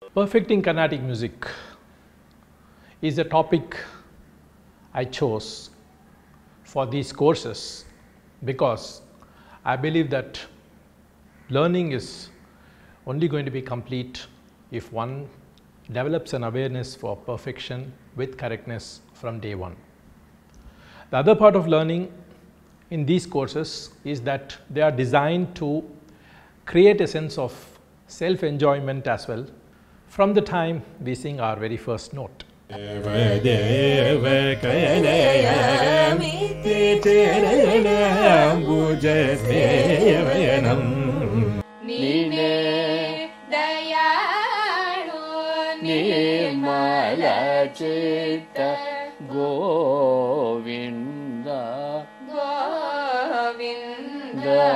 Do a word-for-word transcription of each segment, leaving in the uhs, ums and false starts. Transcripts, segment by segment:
Perfecting Carnatic music is a topic I chose for these courses because I believe that learning is only going to be complete if one develops an awareness for perfection with correctness from day one. The other part of learning in these courses is that they are designed to create a sense of self-enjoyment as well from the time we sing our very first note. Govinda, Govinda,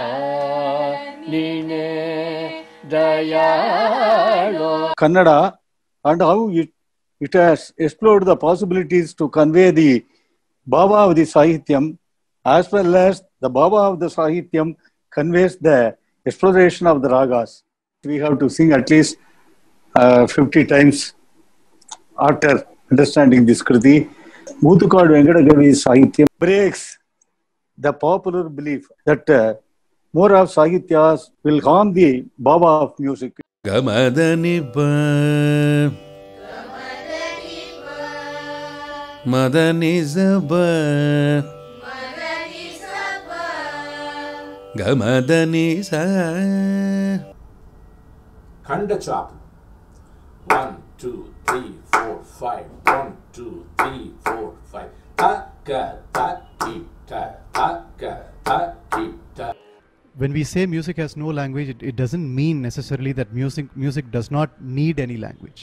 Nine Dayalo. Kannada and how it, it has explored the possibilities to convey the bhava of the Sahityam as well as the bhava of the Sahityam conveys the exploration of the ragas. We have to sing at least uh, fifty times after understanding this kriti. Muthukadu Venkatagavi's Sahityam breaks the popular belief that uh, more of Sahityas will harm the bhava of music. Gamadani ba Madani zaba Gamadani sa Khanda chop. One, two, three, four, five. One, two, three, four, five. Ta ka ta ki ta ta ka ta ki ta. When we say music has no language, it, it doesn't mean necessarily that music music does not need any language.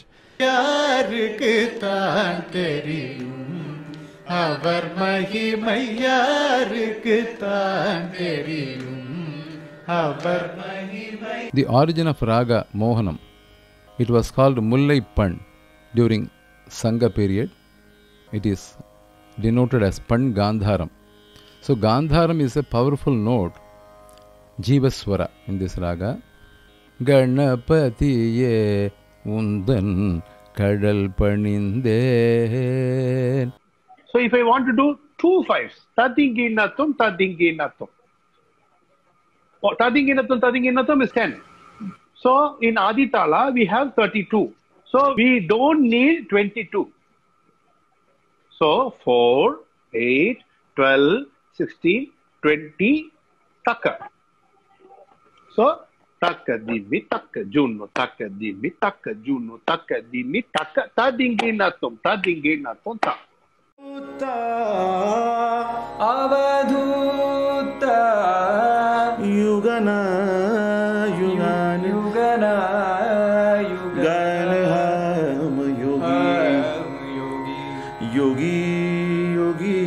The origin of Raga Mohanam, it was called Mullai Pan during Sangha period. It is denoted as Pan Gandharam. So Gandharam is a powerful note, Jivaswara in this raga. Ganapatiye undan kadal paninde. So if I want to do two fives, Tadinginatum, Tadinginatum. Oh, Tadinginatum, Tadinginatum is ten. So in Aditala, we have thirty-two. So we don't need twenty-two. So four, eight, twelve, sixteen, twenty, taka. So taka dimi, taka juno, taka dimi, taka juno, taka dimi, taka tadinginatum, tadinginatum, ta. Avadhuta Yugana Yugana Yugana Yugana Yogi Yogi Yogi